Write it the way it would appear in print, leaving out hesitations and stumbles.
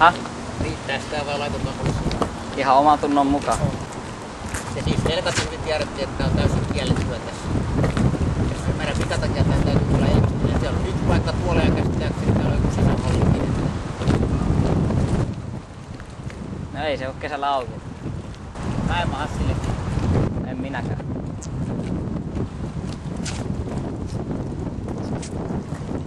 Häh? Riittää sitä vai laitetaan poliisiin? Ihan oman tunnon mukaan. Ja siis selkat hyvin tiedettiin, että tää on täysin kiellettyä tässä. Jos meidän vika takia tää täytyy tulla ilmeisesti. Siellä on yksi paikka tuolla ja käsittääkseni täällä on joku sisähallinkin. No ei se oo kesällä auki. Mä en maha sillekin. En minäkään.